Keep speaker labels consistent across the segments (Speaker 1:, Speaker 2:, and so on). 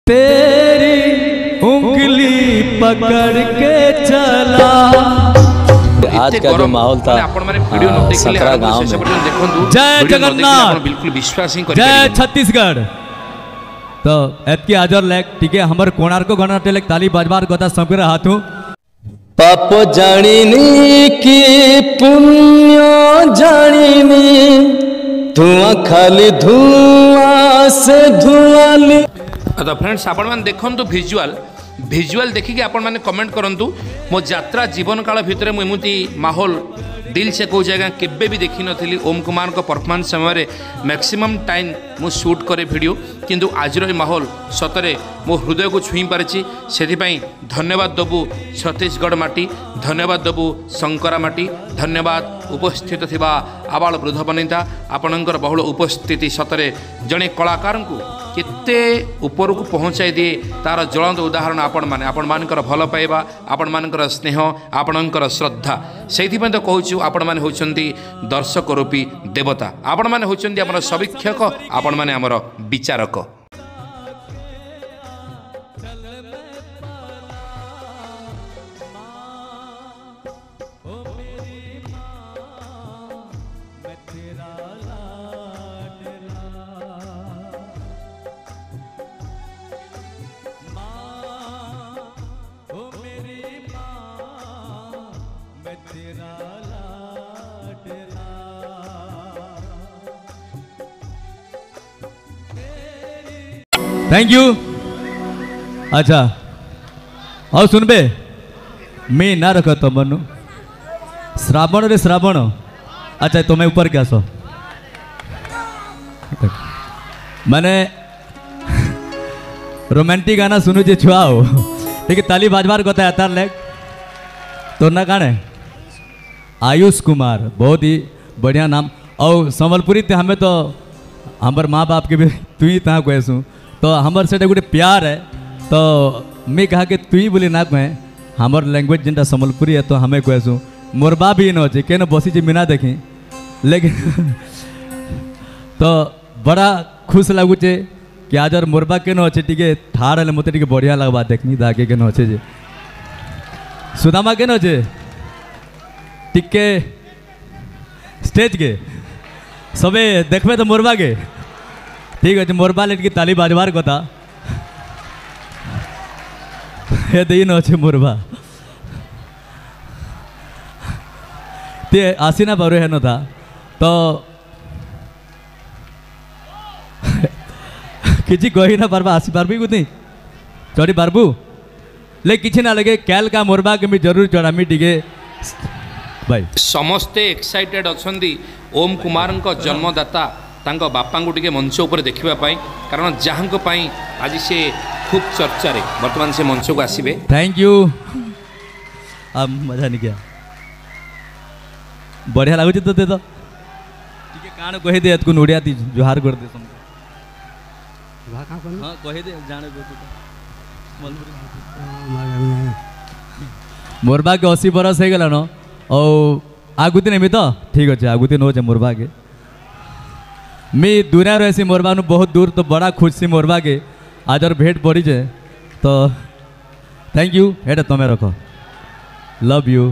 Speaker 1: तेरी उंगली पकड़ के चला।
Speaker 2: आज का जो माहौल था सकरा गांव में।
Speaker 1: जय जगन्नाथ,
Speaker 3: बिल्कुल विश्वास ही
Speaker 1: जय छत्तीसगढ़। तो एतकी आजर लेक ठीक है हमर कोणार्क गणनाट्य लेक ताली बाजबार कथा संकर हाथू।
Speaker 2: पाप जानिनी की पुण्य जानिनी, धुआं खाली धुआं से धुआं।
Speaker 3: तो फ्रेंड्स आपण मैंने देखु भिजुआल भिजुआल देखिए आपण मैंने कमेंट करंतु। मो यात्रा जीवन काल भितर मुझे माहौल दिल से कौ जगह केबे भी देखी नी। ओम कुमार को परफॉर्मेंस समय मैक्सिमम टाइम मु शूट करे वीडियो, किंतु आज माहौल सतरे मो हृदय को छुई पारिछि। सेथिपाई धन्यवाद दबु छत्तीसगढ़ माटी, धन्यवाद दबु शंकरा माटी, धन्यवाद उपस्थित थिबा आबाल वृद्ध बनिता आपणकर बहुल उपस्थिति सतरे जड़े कलाकार को केते ऊपर को पहुँचाई दिए तार ज्वलंत उदाहरण आपण मानकर भल पाइबा, आपण मानकर स्नेह, आपणकर श्रद्धा। से तो कहूँ आपण मैंने होचंती दर्शक रूपी देवता, आपण मैंने होचंती आमर समीक्षक, आपण मैंने आमर विचारक।
Speaker 1: Thank you. अच्छा और सुनबे मैं ना रख तुम श्रावण रे श्रावण। अच्छा तुम्हें ऊपर क्या सो मैंने रोमांटिक गाना सुनु जे छुआ हो ठीक है ताली बाजबार कथा है तार लेग तो ना काने आयुष कुमार बहुत ही बढ़िया नाम। और संबलपुरी ते हमें तो हमार माँ बाप के भी तु ही तहाँ कहसू तो हमार से गोटे प्यार है। तो मैं कहा कि तु ही बोली ना कहे हमार लैंग्वेज जिनटा संबलपुरी है तो हमें कहसू मोरबा भी न अच्छे केन बसी जी मीना देखी लेकिन तो बड़ा खुश लगुचे कि आज और मोरबा केन अच्छे टी ठाड़ है मत टे बढ़िया लगवा देखनी आगे केन अच्छे जे सुदामा केन अच्छे टिके स्टेज के सबे देखबे तो मोरबा के ठीक अच्छे मोरबा लेट की ताली बाजबार कथा ये दिन अच्छे मोरबा ते आसी ना पारो है न था तो किसी कही ना पार्बा आसी पार्बी कुछ नहीं चढ़ी पार्बू ले किसी ना लगे कैल का मोरबा के मैं जरूर चढ़ामी टिके भाई
Speaker 3: समस्ते एक्साइटेड अच्छी ओम कुमार जन्मदाता तांको बापा को टिके मंच उपर देखिबा कारण जहाँ आज से खूब चर्चा रे वर्तमान से मंच को आसीबे।
Speaker 1: थैंक यू मजा नहीं किया बढ़िया लगुच तो दे तो टिके कान कहि दे को नोडिया ती जोहार कर दे हां कहि दे जाने मोरबा के 80 बरस हो गला न और आगुती नहीं तो ठीक अच्छे आगुती न हो मोरबा के मैं दुनिया रही मोरबा नु बहुत दूर तो बड़ा खुश सी मोरबा के आज और भेंट पड़ी जाए तो थैंक यू एटा तुम्हें रखो लव यू।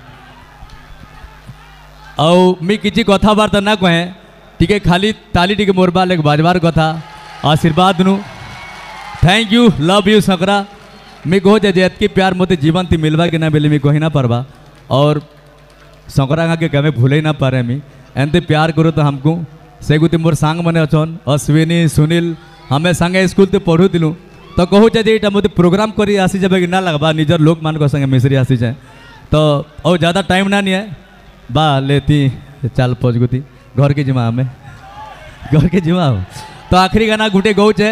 Speaker 1: और मैं किसी कथबार्ता ना कहे टिके खाली ताली टिके मोरबा लेके बाजबार कथा आशीर्वाद नु थैंक यू लव यू सकरा मैं कहो जे एतकी प्यार मत जीवन थी मिलवा कि ना मिले मैं कही ना पारबा और संकरा के कमे भूले ना पारे मी एनते प्यार करो तो हमको से गुती मोर सांग मने अछन अश्विनी सुनील हमें संगे स्कूल ते पढ़ुतिलु तो कहू जे एटा मते प्रोग्राम करी आसी जबे ना लगबा निजर लोक मान को संगे मिसरी आसी जाए तो और ज़्यादा टाइम ना नहीं है बा लेती चाल पहुँच गुती घर के जिमा हमें घर के जिमा हो तो आखिरी गाना गुटे गौ है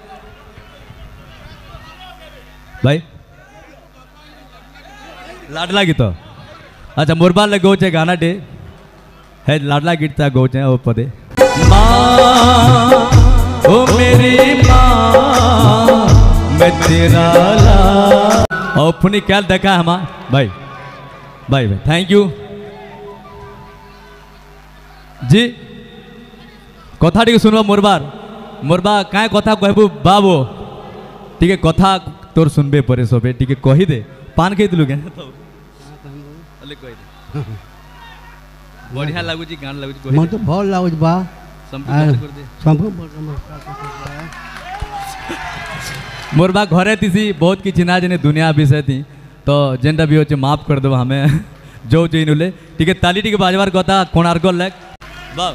Speaker 1: भाई लाडला गीत अच्छा मोरबा ले गौ है गाना डे है लाडला गीत था गौ है पदे माँ ओ मेरी माँ मैं तेरा ला और पुनी क्या देखा हम भाई भाई भाई थैंक यू जी कथा टी सुनवा मोरबार मोरबा क्या कथा कहबू बाबू टिके कथा तोर सुनबे परे सबे टिके कहि दे पान खैतलु के अले कहि दे बढ़िया लागु जी गान लागु जी
Speaker 4: मन तो भल लागु बा
Speaker 1: संपूर्ण कर दे
Speaker 4: संपूर्ण
Speaker 1: मोर बा घरे तिसी बहुत किछि ना जने दुनिया विषय थी तो जेंटा भी होचे माफ कर दो हमें जो चैनुले टिके ताली टिके बाजवार कथा कोणार्क लेक वाह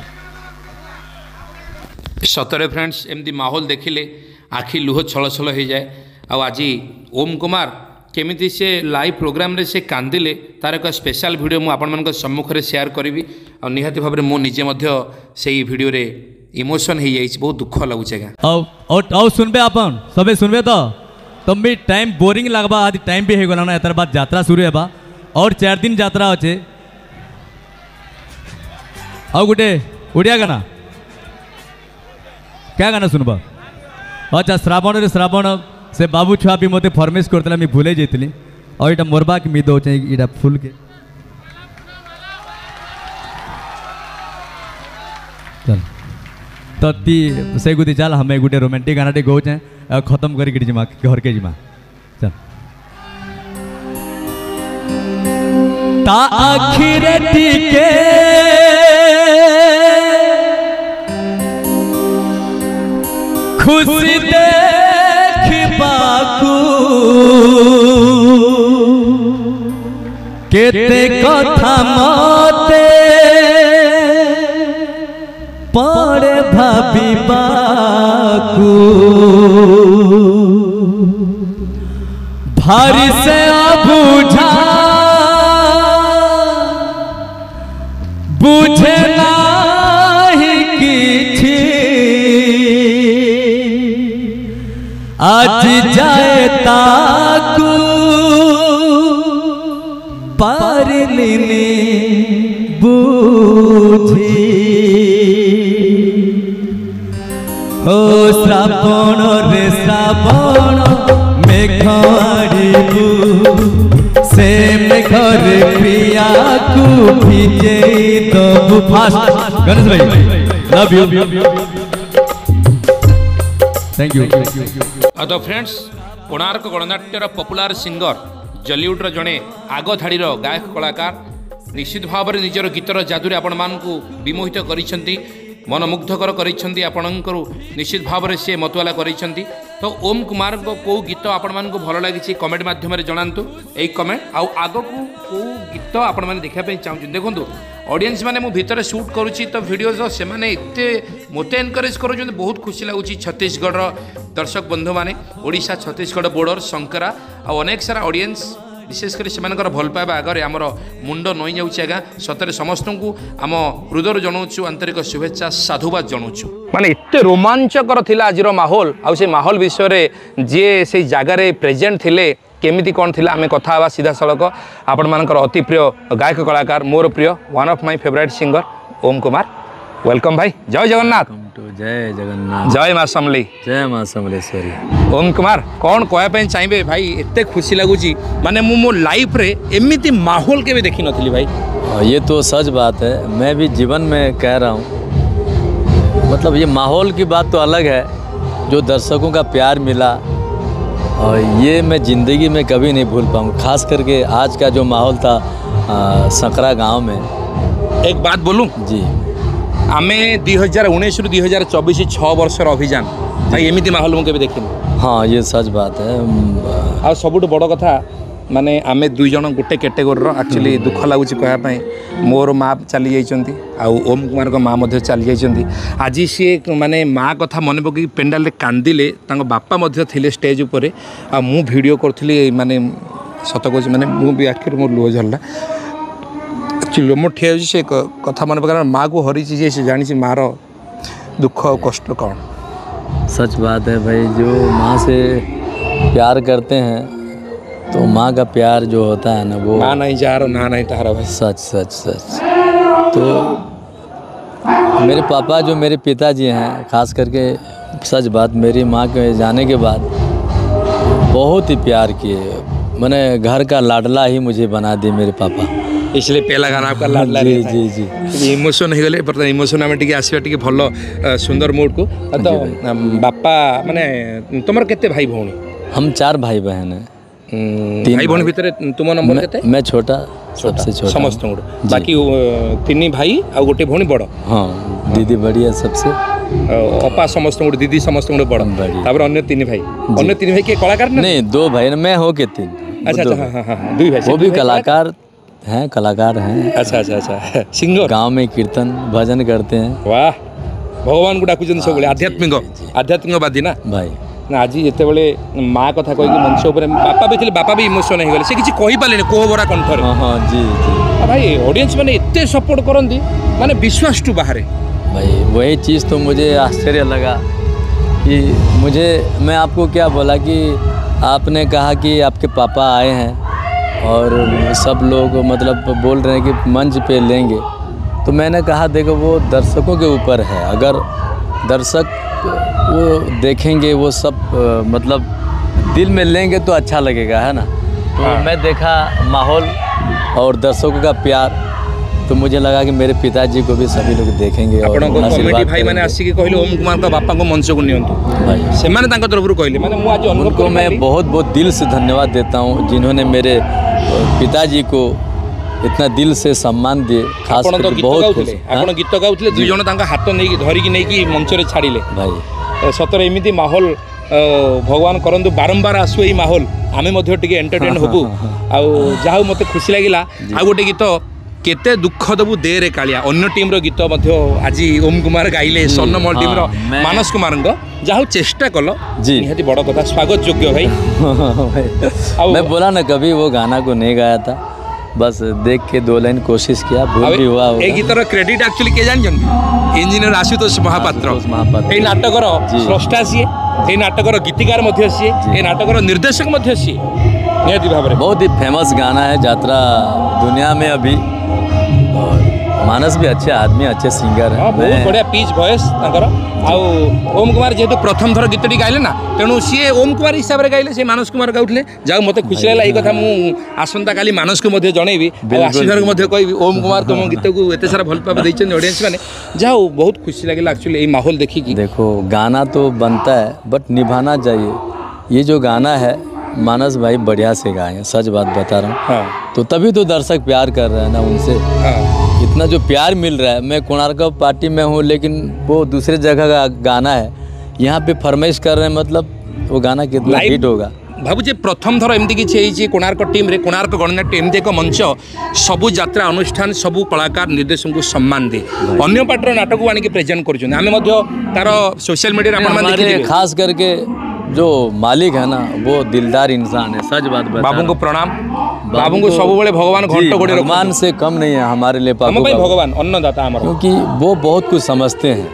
Speaker 3: सतरे फ्रेंड्स एमती माहौल देखिले आखि लुह छल छल हो जाए आज ओम कुमार केमिति से लाइव प्रोग्राम रे से कांदिले तार एक स्पेशल वीडियो मु आपण मन सम्मुख रे शेयर करी और निहाती भाव मु निजे मध्य सेही वीडियो रे इमोशन हो जाइए बहुत दुख लगुचे
Speaker 1: और सुनबे अपन सबे सुनबे तो भी टाइम बोरिंग लगवा आज टाइम भी हो गला ना बाद यात्रा शुरू हेबा और 4 दिन यात्रा अच्छे और गोटे ओडिया गाना क्या गाना सुनबा अच्छा श्रावण रे श्रावण से बाबू छुआ भी मते फरमेश करतला मैं भूले जाइतली और इटा मोरबा के मिद होचे इटा फुल के चल तो ती से गुदी चल हमें गोटे रोमांटिक गाना टे गौचे खत्म करी जिमा घर के जिमा चल ता आखिर टिके खुशी देख बाकू केते कथा मते पड़े भाभी बाकू भारी से अबुझा बुझे नाही किछि आज जाए ताकू पारलिनी बुझी ओ श्रावण रे श्रावण मेघ आड़ू से मेघर प्रिया को भिजे दबु फास्ट गणेश भाई लव यू थैंक यू
Speaker 3: तो फ्रेंड्स कोणार्क गणनाट्यर पॉपुलर सिंगर जलीउड जड़े आग धाड़ी गायक कलाकार निश्चित भाव में निजर गीतर जादुरे आपण मानकु विमोहित करिसेंती मनमुग्धकर करिसेंती आपणकर निश्चित भाव में सी मतवाला करिसेंती तो ओम कुमार को कौ गीत आपण मानकु भल लगी कमेंट माध्यम जनातु यही कमेंट आउ आग को कौ गीत आपण मैंने देखा चाहूँ देखो ऑडियंस माने मु भितर शूट करुच्ची तो वीडियो से माने एते मते एनकरेज कर बहुत खुशी लगुच छत्तीसगढ़ दर्शक बंधु माने ओडिशा छत्तीसगढ़ बॉर्डर शंकरा और अनेक सारा ऑडियंस विशेषकर से भल पाइबा आगे आमर मुंड नई जाऊँगी आज्ञा सतरे समस्त को आम हृदय जनाऊँ आंतरिक शुभेच्छा साधुवाद जनाऊँ माने एते रोमांचकर थिला आजिर माहौल आउ से माहौल विषय रे जे से जगार प्रेजेंट थिले केमिति कौन थिला आमे कथा हवा सीधा सड़क आपण मानकर अति प्रिय गायक कलाकार मोर प्रिय one of my favourite singer Om Kumar welcome भाई जय जगन्नाथ
Speaker 2: जय जगन्नाथ
Speaker 3: जय माँ समली
Speaker 2: जय माँ समलेश्वरी
Speaker 3: ओम कुमार कौन कहवाई चाहिए भाई एते खुशी लगुच माने मो लाइफ रे एमिति माहौल के भी देखी नथली भाई
Speaker 2: ये तो सच बात है मैं भी जीवन में कह रहा हूँ मतलब ये माहौल की बात तो अलग है जो दर्शकों का प्यार मिला और ये मैं ज़िंदगी में कभी नहीं भूल पाऊँगा खास करके आज का जो माहौल था सकरा गांव में
Speaker 3: एक बात बोलूँ
Speaker 2: जी
Speaker 3: आमे 2019 रु 2024 6 वर्षर अभियान भाई एमिति माहौल मुझे देखी
Speaker 2: हाँ ये सच बात है
Speaker 3: आ सब बड़ कथा माने आमे दुई जन गोटे कैटेगोरी एक्चुअली दुख लगुच कहवाई मोर माँ चली जाइंट आउ ओम कुमार को माँ चली जाइंट आज सी माने माँ कथा मन पकई पेंडाल कांदिले बापा थे स्टेज उपर आ मु वीडियो करी माने सत कह माने मुझे आखिर मोर लुह झरला एक्चुअली मोर ठे से कथा मन पकड़ माँ को हरी से जानी मार दुख और कष्ट कौन
Speaker 2: सच बात है भाई जो माँ से प्यार करते हैं तो माँ का प्यार जो होता है ना वो
Speaker 3: माँ नहीं जा रहा ना नहीं तारा भाई
Speaker 2: सच सच सच तो मेरे पापा जो मेरे पिताजी हैं खास करके सच बात मेरी माँ के जाने के बाद बहुत ही प्यार किए मैंने घर का लाडला ही मुझे बना दिए मेरे पापा
Speaker 3: इसलिए पहला गाना आपका लाडला
Speaker 2: जी जी जी
Speaker 3: इमोशन हो गले पर इमोशन आम टे आसवा टे भल सुंदर मूड को तो बापा माने तुम केते भाई भौणी
Speaker 2: हम 4 भाई बहन हैं।
Speaker 3: भाई भौणी भितर तुम नंबर केते?
Speaker 2: मैं छोटा, सबसे छोटा
Speaker 3: समस्त बाकी 3 भाई आ गोटे भौणी बड़।
Speaker 2: हाँ, दीदी बड़ी है सबसे,
Speaker 3: अपा समस्त दीदी समस्त बड़, तापर अन्य 3 भाई। अन्य 3 भाई के कलाकार
Speaker 2: नहीं? 2 भाई मैं हो के 3।
Speaker 3: अच्छा, 2 भाई
Speaker 2: वो भी कलाकार हैं, कलाकार हैं।
Speaker 3: अच्छा सिंगर,
Speaker 2: गांव में कीर्तन भजन करते हैं।
Speaker 3: वाह, भगवान को डाकुचन सब आध्यात्मिकवादी ना
Speaker 2: भाई
Speaker 3: ना। आज जितेबाला माँ कथा कहीकि मंच उपर बापा भी थे, बापा भी इमोशन हो गले, से किसी कही पारे कोहबरा कंठर।
Speaker 2: हाँ जी जी
Speaker 3: भाई ऑडियंस मैंने एते सपोर्ट करती माने विश्वास टू बाहर।
Speaker 2: भाई वही चीज़ तो मुझे आश्चर्य लगा कि मैं आपको क्या बोला कि आपने कहा कि आपके पापा आए हैं और सब लोग मतलब बोल रहे हैं कि मंच पे लेंगे, तो मैंने कहा देखो वो दर्शकों के ऊपर है। अगर दर्शक वो देखेंगे, वो सब मतलब दिल में लेंगे तो अच्छा लगेगा, है ना। तो मैं देखा माहौल और दर्शकों का प्यार, तो मुझे लगा कि मेरे पिताजी को भी सभी लोग देखेंगे और
Speaker 3: कॉमेडी भाई मैंने आसिक कहले ओम कुमार का बापा को मंच को नियंतु भाई, से माने तांको तरफ कहले माने मु आज अनुभव
Speaker 2: उनको मैं बहुत बहुत दिल से धन्यवाद देता हूँ, जिन्होंने मेरे पिताजी को इतना दिल से सम्मान दिए। खास करके बहुत खुश।
Speaker 3: आपण गीत गाउथले 2 जण तांका हाथ नहीं धरिकी नहीं कि मंच रे छाड़िले
Speaker 2: भाई।
Speaker 3: सतर एमिति माहौल भगवान करंतु बारंबार आसु एई माहौल आमे मध्ये टिके एंटरटेन होबु। आ जाहु मते खुशी लागिला। आ गोटे गीत केते दुख दबु दे रे कालिया, अन्य टीम रो गीत मध्ये आज ओम कुमार गाइले, स्वर्णमल टीम रो मानस कुमार जाहु चेष्टा कलो निहाती बड़ कथा, स्वागत योग्य भाई।
Speaker 2: मैं बोला ना कभी वो गाना को नहीं गाया था, बस देख के 2 लाइन कोशिश किया, भूल भी हुआ होगा।
Speaker 3: ए गीतर क्रेडिट एक्चुअली के जान इंजीनियर आशुतोष महापात्र। ए नाटकर स्रष्टा सी, ए नाटकर गीतिकार मध्य सी, ए नाटकर निर्देशक मध्य सी। निहाती भाव में
Speaker 2: बहुत ही फेमस गाना है यात्रा दुनिया में अभी, और मानस भी अच्छे आदमी, अच्छे सिंगर है।
Speaker 3: बहुत बढ़िया पिच वॉइस तांकर। आउ ओम कुमार जेहेतु प्रथम थर गीतटी गाइले ना, तेणु सी ओम कुमार हिसाब से गाइले, से मानस कुमार गाउले। जाऊ मते खुशी लागला। ये कथा मु आसंता काली मानस को मध्ये जणैबी, आशीर्वाद को मध्ये कहबी ओम कुमार तुम गीत को एते सारा भल पाबे दैछन ऑडियंस माने। जाऊ बहुत खुशी लागला एक्चुअली ये माहौल देखी कि।
Speaker 2: देखो गाना तो बनता है बट निभाना चाहिए। ये जो गाना है मानस भाई बढ़िया से गाए, सच बात बता रहा हूँ।
Speaker 3: हाँ।
Speaker 2: तो तभी तो दर्शक प्यार कर रहे हैं ना उनसे।
Speaker 3: हाँ।
Speaker 2: इतना जो प्यार मिल रहा है, मैं कोणार्क पार्टी में हूँ लेकिन वो दूसरे जगह का गाना है, यहाँ पे फरमाइश कर रहे हैं, मतलब वो गाना कितना हिट होगा।
Speaker 3: भावुचे प्रथम थर एमती किसी कोणार्क टीम रे, कोणार्क गणनाट्य एमती एक मंच सबू यात्रा अनुष्ठान सबू कलाकार निर्देशक को सम्मान दे अन्य पार्टर नाटक को आनिक प्रेजेंट कर सोशल मीडिया।
Speaker 2: खास करके जो मालिक है ना वो दिलदार इंसान है, सच बात बता।
Speaker 3: बाबू को प्रणाम। बाबू को सब भगवान घंट गोड़े
Speaker 2: भगवान से कम नहीं है हमारे लिए,
Speaker 3: भगवान अन्नदाता हमारा,
Speaker 2: क्योंकि वो बहुत कुछ समझते हैं।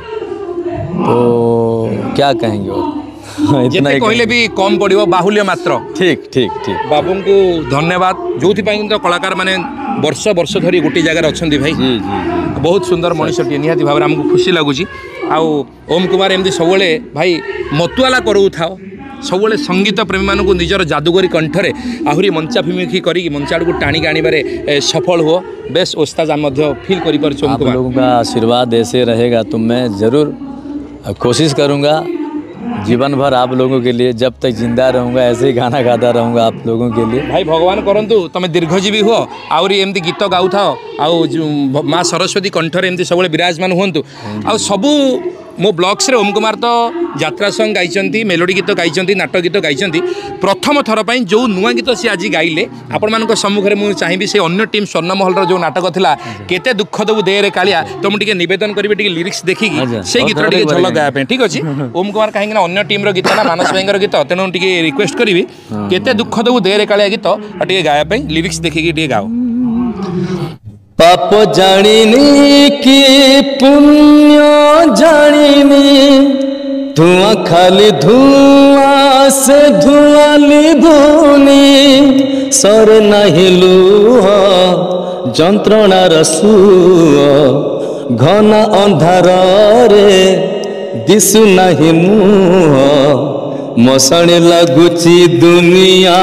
Speaker 2: तो क्या कहेंगे और
Speaker 3: इतना कहले भी कम पड़ो, बाहुल्य मात्र।
Speaker 2: ठीक ठीक ठीक।
Speaker 3: बाबू को धन्यवाद जो तो कलाकार माने वर्ष वर्ष धरी गोटे जगह अच्छा भाई।
Speaker 2: जी जी
Speaker 3: बहुत सुंदर मनुष्यटी, निहाती भाव में आमको खुशी लगुच। ओम कुमार एमती सब भाई मतुआला करू थाओ, सब संगीत प्रेमी मानक निजर जादूगरी कंठरे आहरी मंचाभिमुखी करी मंच आड़ को टाणी आने सफल हो। बेस ओस्ताद फील कर।
Speaker 2: आप लोगों का आशीर्वाद ऐसे रहेगा तो मैं ज़रूर कोशिश करूँगा जीवन भर आप लोगों के लिए, जब तक जिंदा रहूँगा ऐसे ही गाना गाता रहूँगा आप लोगों के लिए।
Speaker 3: भाई भगवान करंतु तुम दीर्घजीवी हुआ, आहरी एमती गीत गाऊ थाओ, आ माँ सरस्वती कंठरे एमती सब विराजमान हुंतु। आ सबू मो ब्लॉग्स रे ओम कुमार तो यात्रा सॉन्ग गाइचंती, मेलोडी गीत गाइचंती, नाटक गीत गाइचंती। प्रथम थर पई जो नुआ गीत सी आज गाइले आपण मानक सम्मुखरे मु चाहिबी से अन्य टीम स्वर्णमहल रो जो नाटक थिला केते दुख दबु दे रे कालिया, तो मु टिके निवेदन करबे टिके लिरिक्स देखिकी से गीत टिके झलक गाया पे। ठीक अछि ओम कुमार काहेकि ना अन्य टीम रो गीत ना मानस भाईंगर गीत, तेनु टिके रिक्वेस्ट करबी केते दुख दबु दे रे कालिया गीत टिके गाया पे लिरिक्स देखिकी टिके गाओ।
Speaker 2: पाप जानिनी कि पुण्य जानिनी, धुआं खाली धुआं से धुआं लिभुनी, सर नहीं लुह जंत्रणार सुआ, घन अंधार रे दिसु नहीं मुह, मशाणी लगुची दुनिया,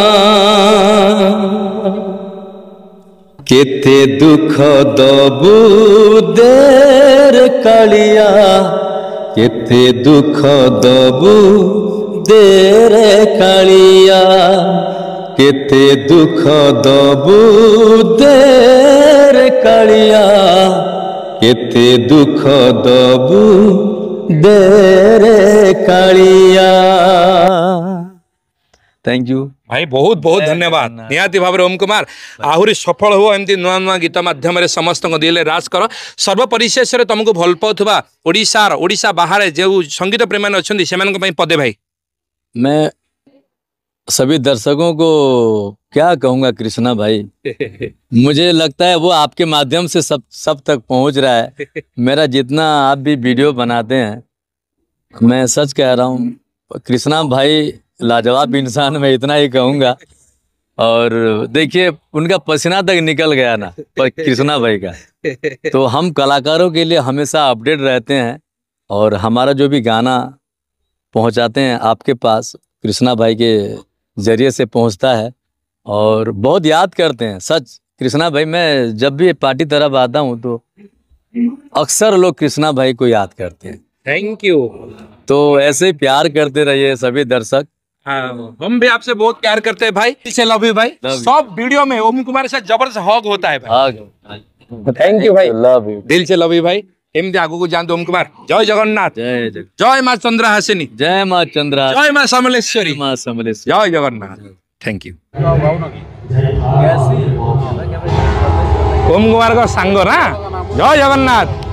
Speaker 2: केते दुख दबु देर कालिया, केते दुख दबु देरे कालिया केते दुख दबू देरे कालिया केते दुख दबू देरे कालिया। थैंक यू
Speaker 3: भाई बहुत बहुत धन्यवाद निहाती भाव ओम कुमार आहरी सफल हो एमती नुआ नुआ गीत माध्यम समस्त दिले राज कर सर्वपरिशेष तुमको भल पाउथबा ओडिशा बाहर जो संगीत प्रेमी अच्छा से पदे भाई।
Speaker 2: मैं सभी दर्शकों को क्या कहूँगा कृष्णा भाई, मुझे लगता है वो आपके माध्यम से सब तक पहुँच रहा है। मेरा जितना आप भी वीडियो बनाते हैं, मैं सच कह रहा हूँ कृष्णा भाई लाजवाब इंसान, मैं इतना ही कहूँगा। और देखिए उनका पसीना तक निकल गया ना कृष्णा भाई का। तो हम कलाकारों के लिए हमेशा अपडेट रहते हैं और हमारा जो भी गाना पहुंचाते हैं आपके पास कृष्णा भाई के जरिए से पहुंचता है और बहुत याद करते हैं। सच कृष्णा भाई, मैं जब भी पार्टी तरफ आता हूं तो अक्सर लोग कृष्णा भाई को याद करते हैं।
Speaker 3: Thank you.
Speaker 2: तो ऐसे ही प्यार करते रहिए सभी दर्शक।
Speaker 3: हम भी आपसे बहुत प्यार करते हैं भाई। से लव यू भाई। सब वीडियो में ओम कुमार से जबरदस्त हग होता है भाई। थैंक यू भाई, लव यू, दिल से लव यू भाई। एमती आगू को जानते ओम कुमार। जय जगन्नाथ, जय माँ चंद्रहासिनी,
Speaker 2: जय माँ चंद्रा,
Speaker 3: जय माँ समलेश्वरी,
Speaker 2: माँ समलेश्वरी,
Speaker 3: जय जगन्नाथ। Thank you. ओम कुमार का सांग ना, जय जगन्नाथ।